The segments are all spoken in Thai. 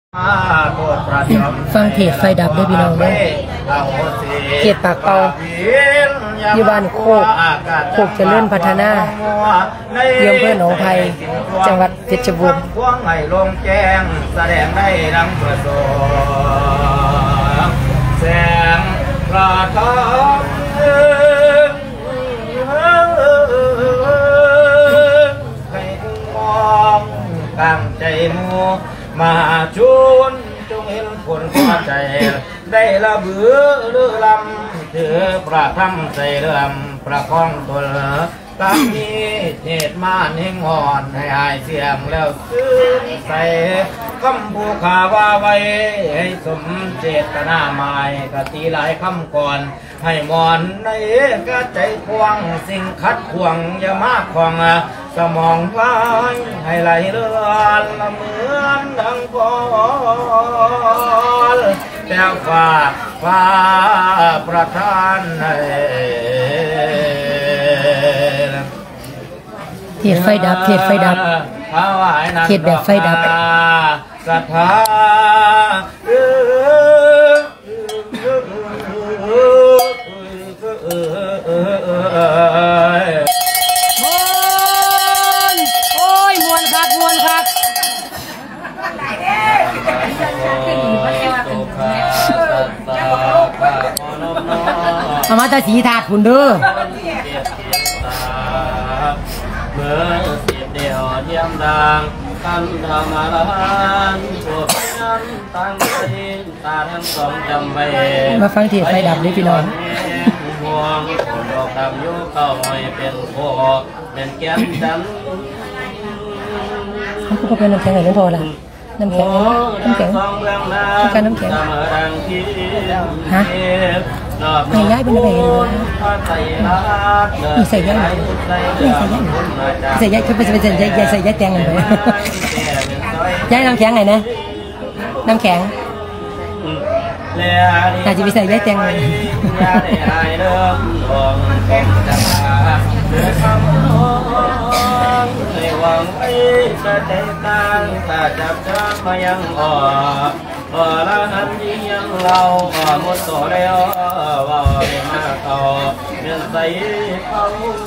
ฟังเทศไฟดับด้วยพี่น้องด้วยเขตปากเปาอยู่บ้านโคกเจริญพัฒนาเยี่ยมเพื่อนหนองไผ่จังหวัดเพชรบูรณ์ให้ลงแจ้งแสดงได้ดังประสงค์แสงพระธรรมให้มองตั้งใจมัวมาชุนจงเห็นผลพอใจได้ละเบือเรือลำถือประทับใส่เรือประคองตัวตามนี้เหตุมาเน่งอ่อนให้หายเสียงแล้วซื้อใส่คำผู้ข่าว่าไว้ให้สมเจตนาหมายกะตีหลายคำก่อนให้มอนในกะใจควงสิ่งคัดควงอย่ามากควงสมองลายให้ไหลเลื่อนเหมือนดังพอแต่ฟ้าประทานให้เทศไฟดับเทศไฟดับเทศแบบไฟดับศรัทธาเอามาตาสีถาดคุณเด้อเมื่อสิบเดียวเทียมดังคันธรรมะละหันพวกนั้นตั้งใจตาทั้งสองจำไว้มาฟังเทศไฟดับเลยพี่น้องห่วงดอกดำยุเข้าไม่เป็นโคเป็นแก้มจันเขาก็เป็นน้ำแข็งไหนน้ำพอละน้ำแข็งการน้ำแข็งฮะใส่ย้ายเป็นอะไรกันวะนี่ใส่ย้ายนี่ใส่ย้ายคือไปใส่ย้ายใส่ย้ายแตงกันไปย้ายน้ำแข็งไงนะน้ำแข็งอาจจะไปใส่ย้ายแตงเลยหวังไอ้สะใจตั้งตาจับช้างมายังละหันยิ่งยังเราหมดต่อแล้วว่าไม่มาต่อเดินใส่เขา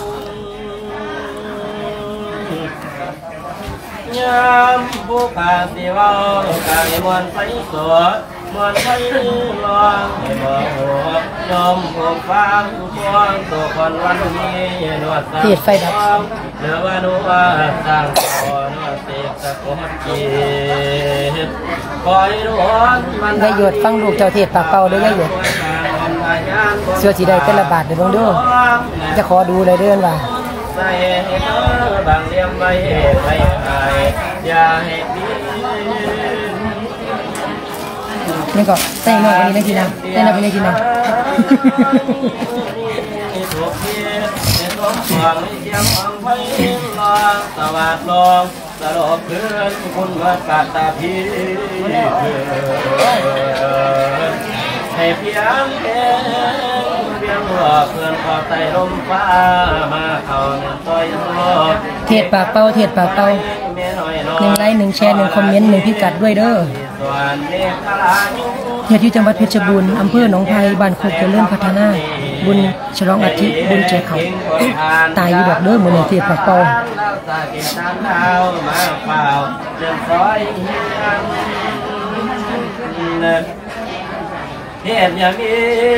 ยามผู้ขาสิว่ากายมวนใส่สดมวนใส่ลองให้บอกหัวยอมผูกฟังพวงตัวคนวันนี้นวดสาวไฟดับเหลือว่านัวสร้างก่อนว่าเสกตะกอนจีบคอยร้อนมันได้หยดฟังลูกเจ้าเทศปากเป่าได้หยดเสื้อสีแดงแต่ละบาทเดี๋ยวลองดูจะขอดูเลยเรื่องว่าใส่ให้เธอบางเลี้ยงไว้ให้หายอย่าให้ดีนี่ก็ใส่หม้อไปนี่นะทีนะใส่หม้อไปนี่ทีนะสวัสดิ์ลองสลบเพื่อนคุณเมื่อกาตาพีให้เพียงเพียงหัวเพื่อนพอใจลมฟ้ามาเขาเงินต้อยรอเทศปากเป้าเทศปากเป้า1 ไลค์ 1 แชร์ 1 คอมเมนต์ 1 พิกัดด้วยเด้อเทศที่จังหวัดเพชรบูรณ์อำเภอหนองไผ่บ้านโคกเจริญพัฒนาบุญฉลองอาทิตย์บุญเจ้าเขาตายอยู่ดอกเด้อเหมือนเทศปากเป้าเทียบอย่างนี้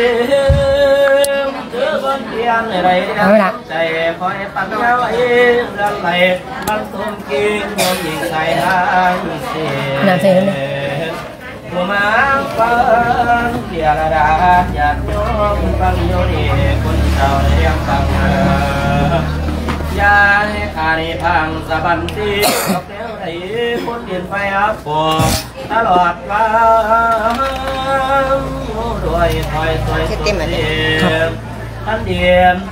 เจอคนเทียนอะไรใจคอยปัดแล้วไอ้เรื่องไหลมันตุ้มกินโยนยิงใส่หางเสียหัวมาฟังเดียร์ดาหยาดโยมฟังโยนีคนเจ้าเลี้ยงฟังยาให้ขาดพังสะบันตีกับเลี้ยวไหนคนเดินไปอับปอกตลอดมาด้วยคอยสวยสุดเดียมอันเดียม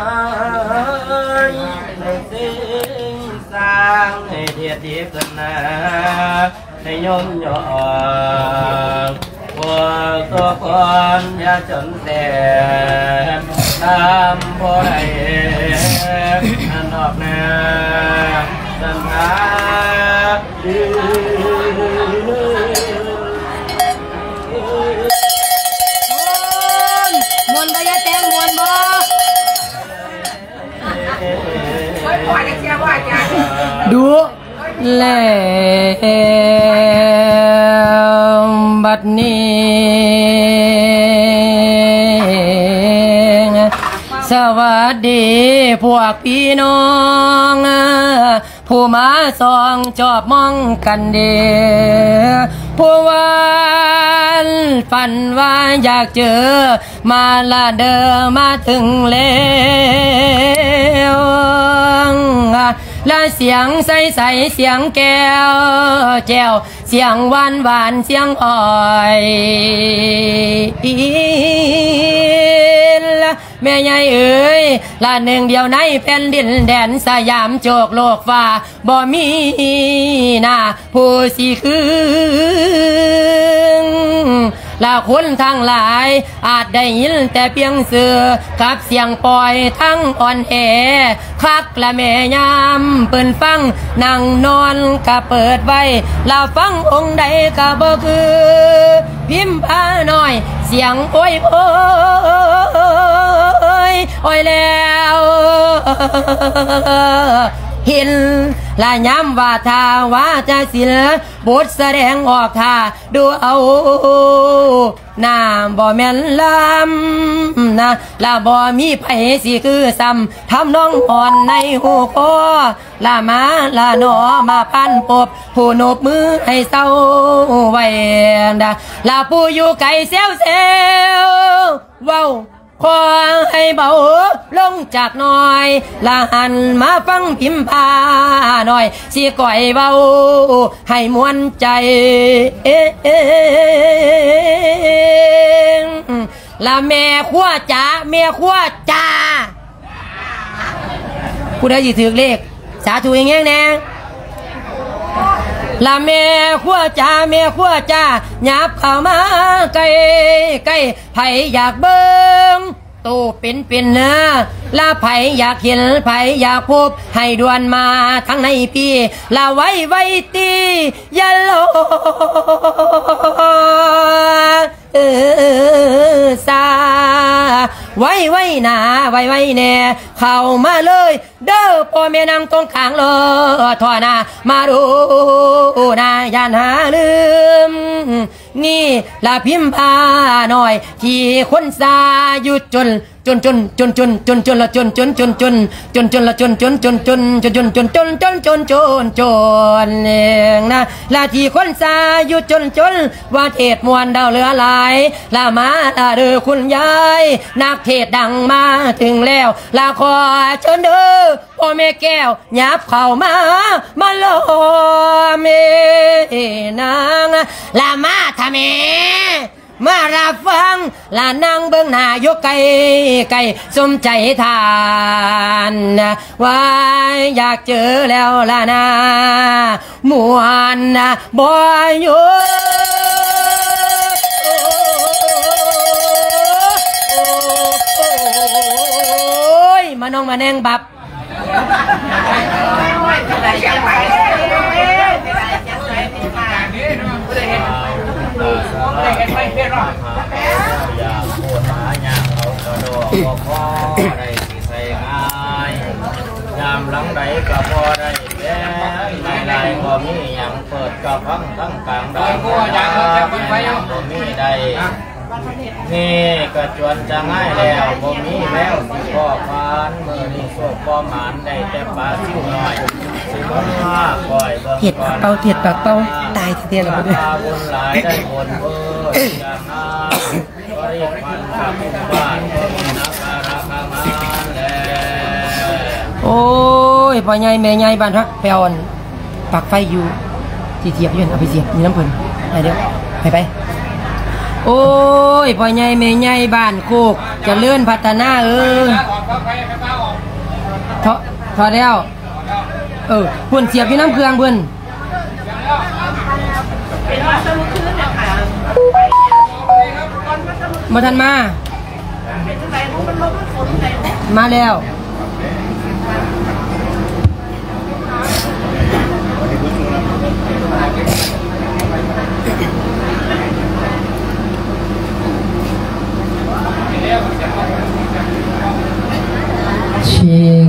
ในสิ่งสร้างให้เทียดดีกันนะให้ยมยอมพวกตัวคนอย่าจนแต่ตามพอได้อันออกแนวสันทาดนี้สวัสดีพวกพี่น้องผู้มาส่องจอบมองกันเด้อผู้วันฝันว่าอยากเจอมาละเดินมาถึงแล้วและเสียงใสๆเสียงแก้วแจ้วเสียงหวานหวานเสียงอ่อยแม่ใหญ่เอ๋ยละหนึ่งเดียวในแผ่นดินแดนสยามโจกโลกฟ้าบ่มีหน้าผู้สิคือละคนทั้งหลายอาจได้ยินแต่เพียงเสือกับเสียงปล่อยทั้งอ่อนแอคักละแม่ยามเปิ่นฟังนั่งนอนก็เปิดไว้ละฟังองค์ใดก็บ่คือพิมพ์พาหน่อยเสียงโอ้ยโอ้ยโอ้ยแล้วเห็นละย้ำว่าทาว่าจะศิลบทแสดงออกท่าดูเอาน้ำบ่แม่นลำนะละบ่มีไผสิคือซ้ำทำน้องอ่อนในหูคอละมาละหนอมาพันปบผู้นบมือให้เศร้าไว้นะละผู้อยู่ไกลเซลเซลเว้าขอให้เบาลงจากหน่อยละหันมาฟังพิมพ์พาหน่อยสิก่อยเบาให้มวนใจละแม่ขั้วจ๋าแม่ขั้วจ๋าผู้ใดสิถือเลขสาธุอย่างเงี้ยแน่ละแม่ขั้วจ๋าแม่ขั้วจ๋าหยับเข้ามาใกล้ใกล้ไผอยากเบิ่งตู้เป็นเนื้อละไผอยากเห็นไผอยากพบให้ด่วนมาทั้งในปีละไว้ตีอย่าโลซาไว้หนาไว้แน่เข้ามาเลยเด้อพ่อแม่นางตรงข้างเลยทอหน้ามาดูนาอย่าหาลืมนี่ละพิมพ์พาหน่อยที่คนซาหยุดจนละจนละจนเองนะละที่คนซาหยุดจนว่าเทศมวลดาวเหลือหลายละมาละเด้อคุณยายนักเทศดังมาถึงแล้วละขอเชิญเด้อพ่อแม่แก้วหยับเข้ามาลอเมนางละมาทำเมมารับฟังละนั่งเบื้องหน้ายกไก่สมใจทานว่าอยากเจอแล้วละนะมวนนะบ่อยู่มาน้องมาแนงบับอยากพูดหาอยากเอากระโดดก็พอได้สิใส่ง่ายยามหลังใดก็พอได้แก่ในใดก็มีอย่างเปิดกระพังทั้งกลางดังบ่มีใดนี่ก็จวนจะง่ายแล้วบ่มีแล้วสิพ่อพานเมื่อนี้โชคพ่อหมานได้แต่ปลาซิ่วหน่อยสิมาปล่อยเห็ดปากเป้าตายทีเดียวแล้วเนี่ยบุญหลายได้บุญอย่างนั้นบริพันธ์กับบ้านนักการะมาแล้วโอ้ยพ่อใหญ่แม่ใหญ่บ้านพักแปลนปักไฟอยู่ที่เทียบยืนเอาไปเสียบมีน้ำเพลินไปเดี๋ยวไปโอ้ยพ่อใหญ่แม่ใหญ่บ้านโคกจะเลื่อนพัฒนาถอดแล้วพุ่นเสียบอยู่น้ำเครื่องเพื่อนมาทันมาแล้วชิง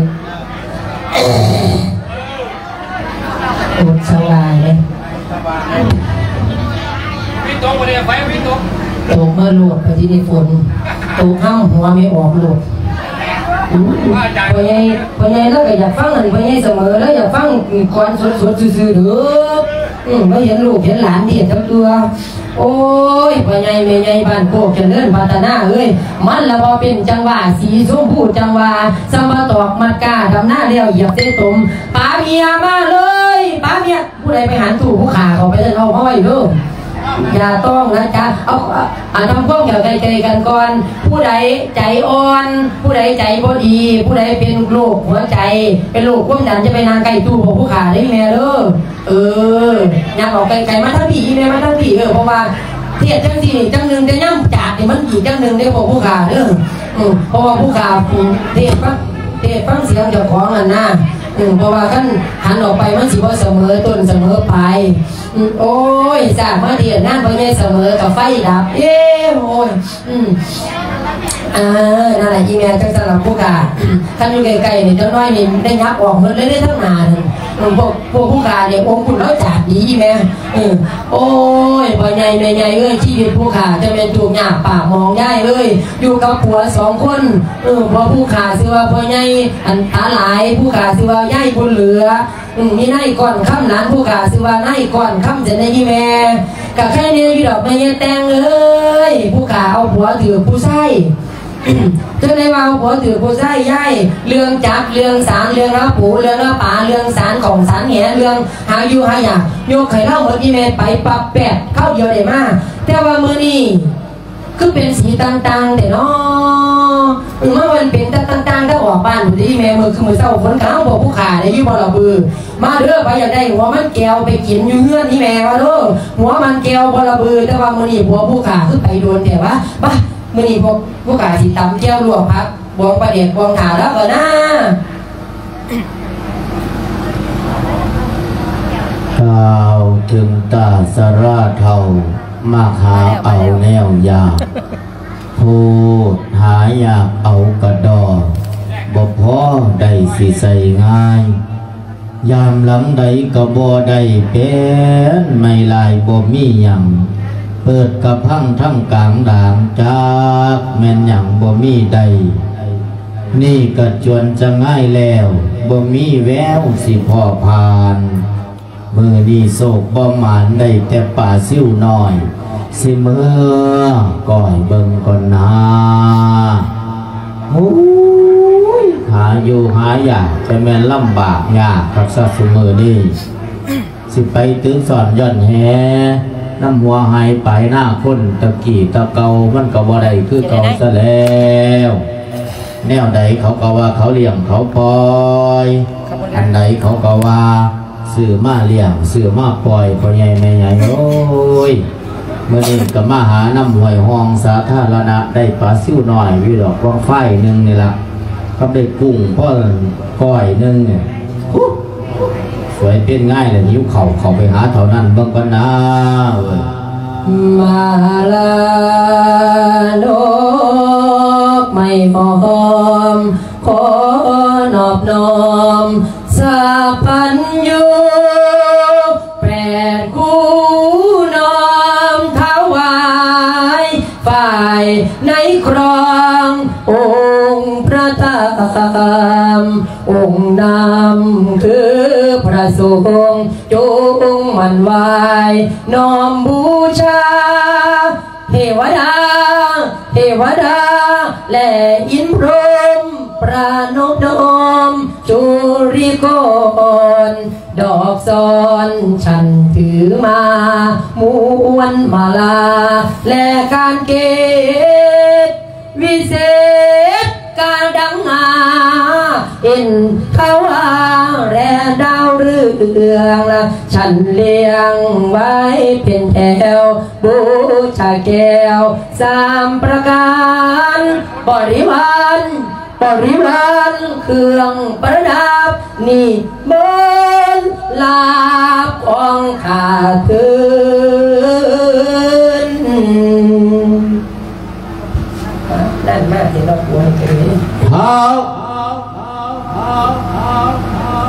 โคตรสบายเลยไฟไม่ตกตกเมื่อหลุดพอดีในฝนตกห้ามหัวไม่ออกหลุดพอใหญ่แล้วก็อยากฟังพอใหญ่เสมอแล้วอยากฟังก่อนสดซื่อเด้อไม่เห็นลูกเห็นหลานที่ทั้งตัวโอ้ยพอใหญ่แม่ใหญ่บ้านโคกเจริญพัฒนาเอ้ยมันละพอเป็นจังหวะสีส้มพูดจังหวะสมาตอกมัดกาทำหน้าเลี้ยวเหยียบเส้นตุ่มป้าเมียมาเลยป้าเมียผู้ใดไปหันถูกผู้ขาเขาไปเล่นเอาห้อยเด้ออย่าต้องนะจ๊ะเอาทำข้อเกี่ยวใจกันก่อนผู้ใดใจอ่อนผู้ใดใจพอดีผู้ใดเป็นโรคหัวใจเป็นโรคความดันจะไปนางไก่ตู้ของผู้ขาได้แม่เด้ออยากออกไก่มาทั้งผีแม่มาทั้งผีเพราะว่าเทียบจังสี่จังหนึ่งจะย่ำจากเนี่ยมันกี่จังหนึ่งได้ของผู้ขาเด้อเพราะว่าผู้ขาเทียบฟังเสียงเจ้าของอันน่ะเพราะว่าขั้นหันออกไปมันสิบ่เสมอต้นเสมอไปโอ้ยสร้างมาเดียนนั่นพอใหญ่เสมอกับไฟดับโอ้ยนั่นแหละอีเมลจังสำหรับผู้กาท่านอยู่ไกลๆเนี่ยเจ้าน้อยนี่ได้ยับออกเงินเลยได้ทั้งนานพวกผู้กาเนี่ยองค์คุณแล้วจัดดีแม่โอ้ยพอใหญ่แม่ใหญ่เอ้ยชีวิตผู้กาจะเป็นถูกหยาบปากมองได้เอ้ยอยู่กับผัว2 คนพอผู้กาซื้อว่าพอใหญ่อันตาหลายผู้กาซื้อว่าย่ายบนเหลือมีนายก่อนค่ำนั้นผู้กาซื้อว่านายก่อนค่ำจะในยี่แม่กับแค่นี้อยู่ดอกไม้แตงเอ้ยผู้กาเอาผัวถือผู้ใส่เจ้าในว่าผัวถือผู้ใส่ย่ายเรื่องจับเรื่องสารเรื่องรับผูเรื่องรับป่าเรื่องสารของสารแหเรื่องหาอยู่หาอยากโยกไข่เล่าหมดยี่แม่ไปปรับแปดเข้าเดียวได้มากแต่ว่ามือนี่คือเป็นสีต่างๆแต่เนาะเมื่อวันเป็นต่างๆถ้าออกบ้านอยู่ดีแม่มือคือมือเศร้าฝนขาวบอกผู้ขาได้ยุ่งบ่เราบือมาเด้อไปอยากได้หัวมันแก้วไปกินอยู่เงื่อนนี่แม่ว่าเด้อหัวมันแก้วบ่เราบือแต่ว่ามือนี่หัวผู้ขาคือไปโดนแต่ว่าบ้ามือนี่ผู้ขาสิตำแก้วลวกพักบวงประเดี๋ยวบวงขาแล้วก็น่าข่าวถึงตาสราเทามาหาเอาแนวยาพูดหาอยากเอากระดอบ่พอได้สิใส่ง่ายยามหลังใดก็บ่ได้เป็นไม่ลายบ่มีหยังเปิดกระพังทั้งกลางด่างจากแม่นหยังบ่มีใดนี่ก็จวนจะง่ายแล้วบ่มีแววสิพ่อผ่านมือนี่โศกบ่หมานได้แต่ป่าซิ่วน้อยสิเมื่อก่อยเบิ่งก่อนนาโอ้ยหาอยู่หาอยากจะแม่นลำบากยากกับสัตว์สมือนี่สิไปตื้อสอนย่อนแหน้ำหัวหายไปหน้าคนตะกี้ตะเกามันก็บ่ได้คือเก่าซะแล้วแนวใดเขาก็ว่าเขาเลี้ยงเขาปล่อยอันใดเขาก็ว่าซื้อมาเลี้ยงซื้อมาปล่อยพ่อใหญ่แม่ใหญ่โอ้ยเมื่อนี้ก็มาหาน้ำห้วยห้องสาธารณะได้ปลาซิ่วหน่อยวิดอกวางไฟหนึ่งนี่ละก็ได้กุ้งพ่อก้อยหนึ่งเนี่ยสวยเป็นง่ายเลยยิ้วเขาไปหาเท่านั้นบ้างก็นะมาลาโนกไม่หอมขอนอบน้อมสัพพัญญู8 คู่น้อมถวายฝ่ายในครององค์พระธรรมองค์นำคือพระสงฆ์จงมันไหวน้อมบูชาเทวดาและอินพรหมประนมน้อมจุริโกนดอกซอนฉันถือมาม้วนมาลาและการเกตวิเศษการดังอาเอ็นเขาอาแรดาวเรืองละฉันเลี้ยงไว้เป็นแถวบูชาแก้ว3 ประการบริวารเครื่องประดับนี่เมินลาบของข้าเถิดนั่นมากที่เราควรจะมี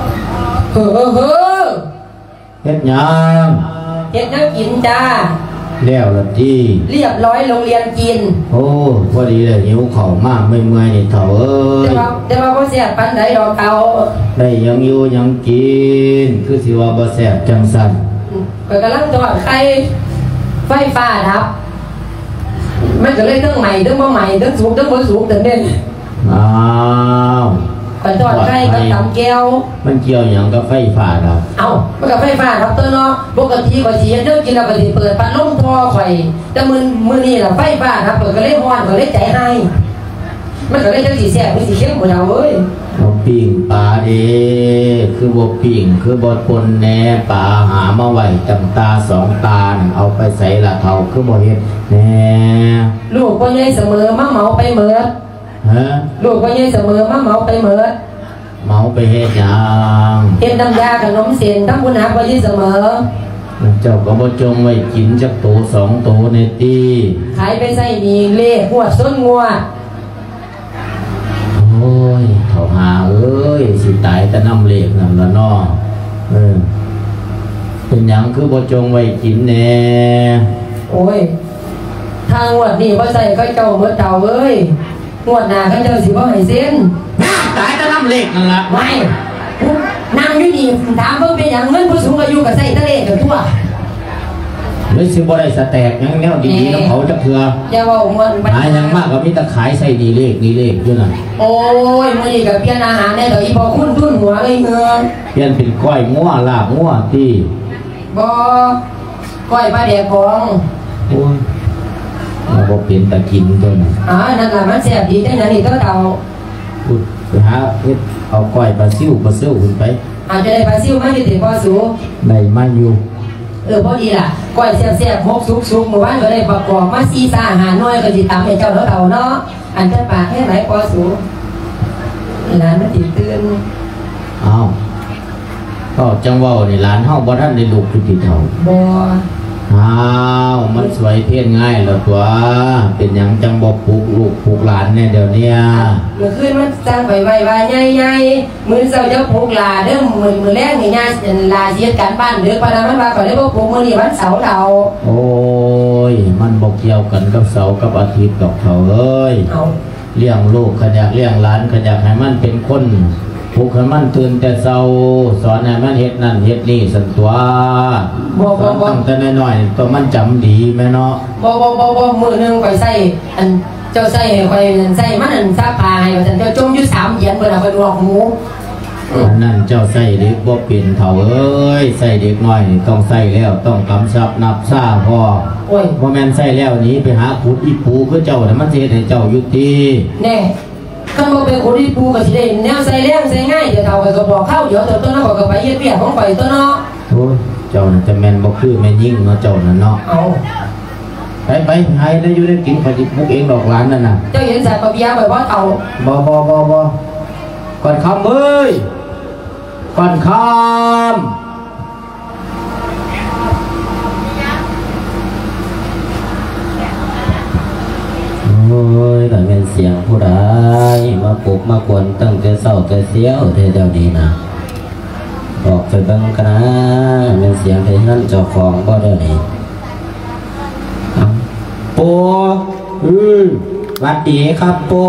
เฮ็ดยังกินจ้าแล้วละที่เรียบร้อยโรงเรียนกินโอ้พอดีเลยหิวข้าวมากไม่เมื่อยนี่เถ่าเอ้ยแต่ว่าบ่แซ่บปานใดดอกเตาได้ยังอยู่ยังกินคือสิว่าบ่แซ่บจังซั่นก็กำลังทอดไข่ไฟฟ้าดับมันก็เลยทั้งใหม่ทั้งบ่ใหม่ทั้งสูงทั้งบ่สูงแต่เด่นอ้าวปันทอดไข่กับตำแก้วมันเกี่ยวอย่างกับไฟฟ้าครับเอ้ามันกับไฟฟ้าครับตัวเนาะปกติก็สิเด้อกินแล้วก็สิเปิดพัดลมทอข่อยแต่มื้อนี้ล่ะไฟฟ้าครับเปิดก็เลยร้อนก็เลยใจให้มันก็เลยจังสิแซ่บสิเข้มบ่ดาวเอ้ยบ่ปิ้งปลาเด้คือบ่ปิ้งคือบ่ปนแหน่ปลาหามาไว้จำตาสองตาเอาไปใส่ละเท่าคือบ่เฮ็ดแหน่ลูกพ่อใหญ่เสมอมาเหมาไปเหมิดฮะลูกพ่อใหญ่เสมอมาเหมาไปเหมิดเมาไปเฮ็ดหยังเฮ็ดน้ำยาขนมเส้นทำบุญหาพ่อใหญ่เสมอเจ้าก็บ่จงไว้กินจักโต2โตในตีขายไปใส่มีเลขหัวส้นงัวโอ้ยเถ่าหาเอ้ยสิตายแต่น้ำเลขนั่นละน้อเป็นหยังคือบ่จงไว้กินแน่โอ้ยทางงวดนี้บ่ใส่ก็เจ้าเมื่อเจ้าเอ้ยงวดหน้าก็เจ้าสิบ่ให้เส้นตายแต่น้ำเลขนั่นละไม่นั่งอยู่นี่ถามเพิ่นเป็นหยังเงินผู้สูงอายุก็ใส่ตะเลขกันทั่วเลยสิบ่ได้สแตกยังแนวดีๆน้ำเขาจะเถื่ออย่าว่าม่วนหายังมากก็มีแต่ขายใส่ดีเลขอยู่นั่นโอ้ยมื้อนี้ก็เปลี่ยนอาหารได้ดอกอีพอคุณทุนหัวเลยเงินเปลี่ยนเป็นก้อยงัวลาบงัวที่บ่ก้อยปลาแดกบองโอ้ยบ่เป็นตะกินตัวนั้นนั่นล่ะมันแซ่บดีจังนั้นนี่เต่าไปหาเฮ็ดเอาก้อยปลาซิ่วขึ้นไปอาจจะได้ปลาซิ่วมาที่ติพอสูได้มาอยู่พอดีล่ะก้อยแซ่บๆหกสุกๆเมื่อวานก็ได้ประกอบมา4-5อาหารน้อยก็สิตามให้เจ้าเต่าเนาะอันจะปากแค่ไหนพอสูหลานมันตื่นอ้าวก็จังเว้านี่หลานเฮาบ่ทันได้ลูกคือติเฒ่าบ่อ้าวมันสวยเพี้ยนง่ายแล้วตัวเป็นหยังจังบ่ปลูกลูกปลูกหลานเนี่ยเดี๋ยวนี้เมื่อคืนมันสร้างไว้ใหญ่ๆมื้อเช้าจะปลูกหลาเด้อมื้อแรกนี่ย่าลาเฮ็ดการบ้านเด้อปานนั้นมันว่าก็เลยบ่ปลูกมื้อนี้วันเสาร์เฒ่าโอ้ยมันบ่เกี่ยวกันกับเสาร์กับอาทิตย์ดอกเฒ่าเอ้ยเลี้ยงลูกขยักเลี้ยงหลานขยักให้มันเป็นคนผูกให้มันตื่นแต่เช้าสอนให้มันเฮ็ดนั่นเฮ็ดนี่สันตัวตั้งแต่น้อยๆตัวมันจำดีแม่เนาะบ่มื้อนึงข่อยใส่อันเจ้าใส่ข่อยใส่มันอันซักผ้าให้ว่าซั่นเจ้าจมอยู่3เหรียญเพิ่นเอาไปลวกหมูนั่นเจ้าใส่เด็กบ่เป็นเฒ่าเอ้ยใส่เด็กน้อยต้องใส่แล้วต้องกำชับนับซ่าพ่อบ่แม่นใส่แล้วนี้ไปหาขุดอีปูคือเจ้าน่ะมันสิเฮ็ดให้เจ้าอยู่ติแน่คันบ่เป็นคนที่ปูก็สิได้แนวใส่แรงใส่ง่ายเดี๋ยวเฒ่าก็บอกเข้าเดี๋ยวตัวนั้นก็ไปเฮ็ดเวียกของข่อยตัวเนาะโอ้ยเจ้าน่ะจะแม่นบ่คือแม่ยิ่งเนาะเจ้าน่ะเนาะไปให้ได้อยู่ได้กินข่อยสิปลูกเองดอกหลานนั่นน่ะเจ้าเห็นสายปะเบียบ่ว่าเอาบ่ก่อนคำเอ้ยก่อนคำโอ้ยแต่เป็นเสียงผู้ใดมาปลุกมากวนตั้งแต่เศร้าแต่เสียวเท่าดีนะบอกไปบ้างกันนะเป็นเสียงที่นั่นเจ้าของก็ได้ปูวัดดีครับปู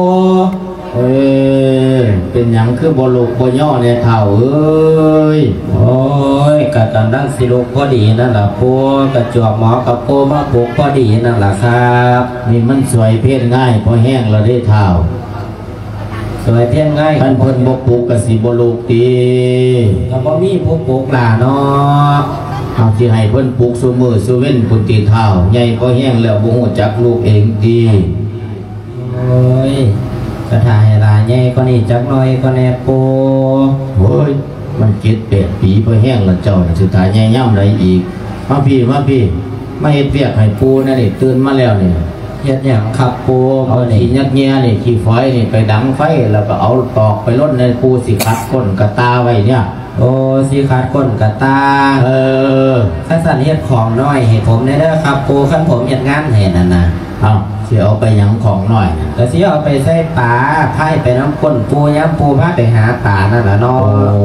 เป็นหยังคือบลูกบย่อเนี่ยเท่าเอ้ยโอ้ยกะตันดังสิลูกพอดีนั่นแหละปูกะจวบหมอกับปูมาปลูกพอดีนั่นแหละครับนี่มันสวยเพี้ยนง่ายพอแห้งเราได้เท่าสวยเพี้ยนง่ายท่านเพิ่นบปลูกกะสิบลูกตีถ้าบ่มีผู้ปลูกหล่าเนาะเอาที่ให้เพิ่นปลูกซูมือซูเว้นปุติเท่าใหญ่พอแห้งแล้วบ่ฮู้จักลูกเองดีโอ้ยกระถายลายใหญ่ก็นี่จักน้อยก็แน่ปูโอ้ยมัน7-8 ปีพอแห้งแล้วเจ้าสุดท้ายใหญ่ย่ำไรอีกมาพี่มาเฮ็ดเวียกให้ปูนั่นนี่ตื่นมาแล้วนี่เฮ็ดหยังครับปูเอาขี้ยักแง่นี่ขี้ฝอยนี่ไปดังไฟแล้วก็เอาตอกไปลดในปูสิคัดก้นกระตาไว้เนี่ยโอ้สีขาดก้นกระตาข้าสันเฮ็ดของน้อยให้ผมได้เด้อครับปูขั้นผมเฮ็ดงานเห็นนะเอาเสียเอาไปยังของหน่อยก็เสียเอาไปใส่ปลาไพ่ไปน้ำก้นปูย้ำปูพาไปหาปลานั่นแหละน้อง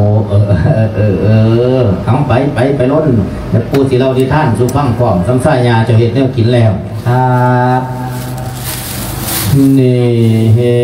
เอาไปล้นแล้วปูสิเราที่ท่านสุฟังพร้อมซ้ำซ่ายาจะเห็ดเนี่ยกินแล้วครับนี่เห็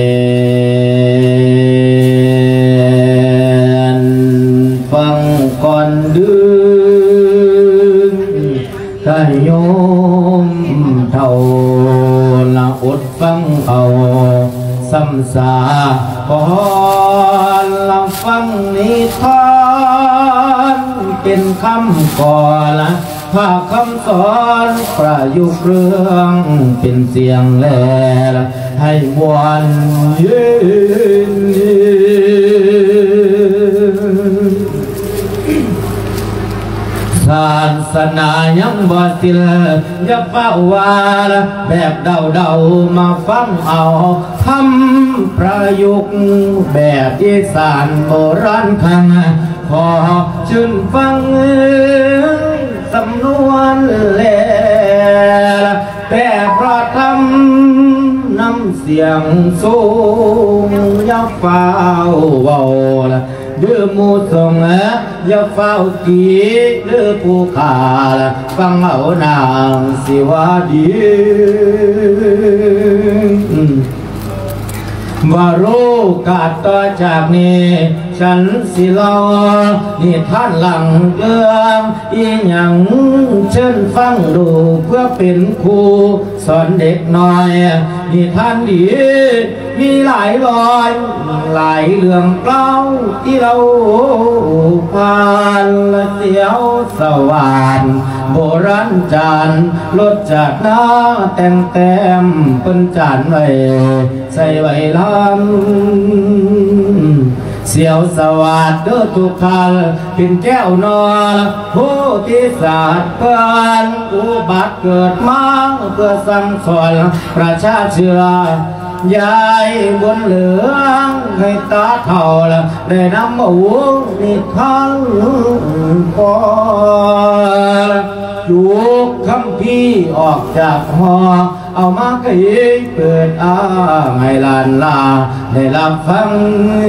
นฟังก่อนดื้อถ้าโยมเท่าละอดฟังเอาซ้ำซาก่อนละฟังนิทานเป็นคำก่อนละภาคคำสอนประยุกต์เรื่องเป็นเสียงแลให้มวลยืนศาสนายังบ่สิ้นอย่าเฝ้าวาแบบเดามาฟังเอาคำประยุกต์แบบอีสานโบราณคังขอชื่นฟังสำนวนแลแบบพระธรรมนำเสียงสูงอย่าเฝ้าเว้าดื้อมูส่งอย่าเฝ้ากีดื้อผู้ขาฟังเอานางสิว่าดีว่ารู้กาดต่อจากนี้ฉันสิเล่านี่ท่านหลังเรื่องอีหยังเชิญฟังดูเพื่อเป็นครูสอนเด็กน้อยนี่ท่านดีมีหลายรอยหลายเรื่องเล่าที่เราผ่านและเสียวสวรรค์โบราณจานรสจัดหน้าแต้มเป็นจานไว้ใส่ไว้ลำเสียวสวัสดิ์เด้อทุกท่านเป็นแก้วนอนผู้ที่ศาสตร์เพื่อนอุบัติเกิดมาเพื่อสั่งสอนประชาเชื้อยายบนเหลืองให้ตาเท่าละได้นำมาวุ้งนิทานก่อนยุกคำพี่ออกจากหอเอามาเกยเปิดให้ลานลาได้รับฟัง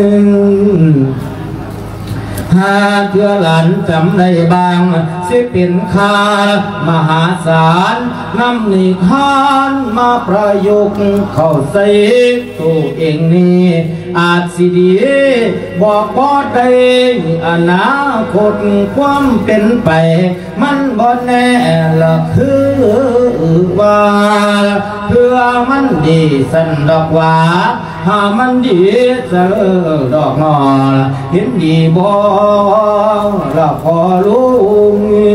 หาเพื่อหลานจำได้บางสิเป็นคามหาศาลนำนิทานมาประยุกต์เข้าใส่ตัวเองนี่อาจสิดีบอกพอได้อนาคตความเป็นไปมันบ่แน่ละคือว่าเพื่อมันดีสันดอกว่าหามันดีเสลอดอกงอเห็นดีบ่ละพอลุง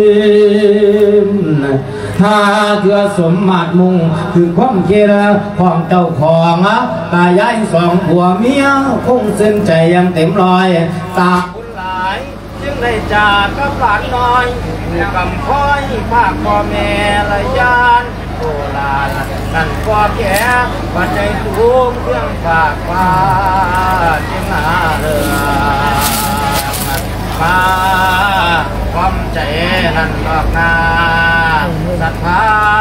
ถ้าเถื่อสมมาตรมุ่งคือความเกล้าของเจ้าของตายายสองผัวเมียคงเส้นใจยังเต็มรอยตาบุญหลายจึงได้จากกับหลานน้อยกำพ้อยภาคพ่อแม่ละยานโบราณนั่นก็แก่ปัจจัยสูงเครื่องฝากฟ้าจึงหาเรือมาความใจนั่นออกนาศรัทธา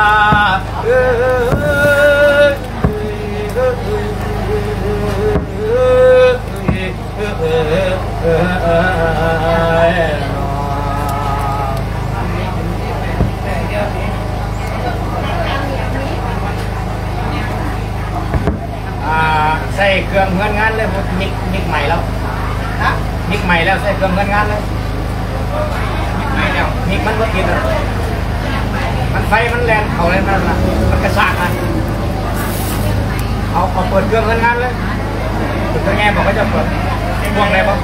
ใส่เครื่องเงินงานเลยมิกใหม่แล้วมิกใหม่แล้วใส่เครื่องเงินงานเลยมิกใหม่แล้วมิกมันก็กินมันไฟมันแรงเขาเลยมันกระชากกันเอาเปิดเครื่องเงินงานเลยเปิดเครื่องแง่บอกว่าจะเปิดพวงอะไรบ้าง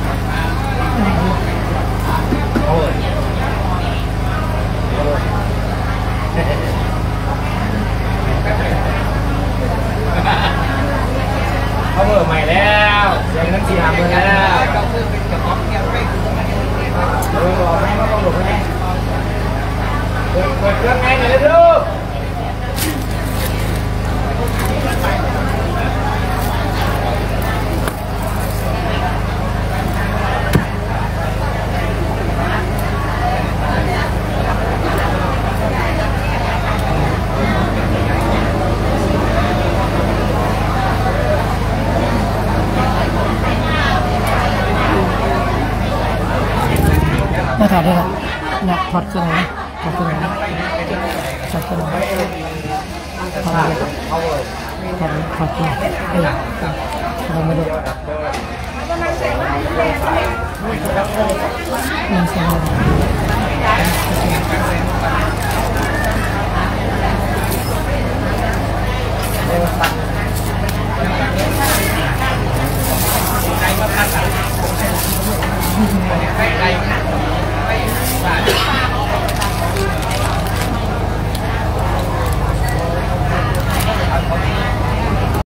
เขาเปิดใหม่แล้วยังนั้น4-5 เดือนแล้วเปิดเครื่องไงหน่อยเร็วนักถอดเครื่องนะถอดเครื่องนะถอดเครื่องนะถอดเลยถอดเครื่องเราไม่ได้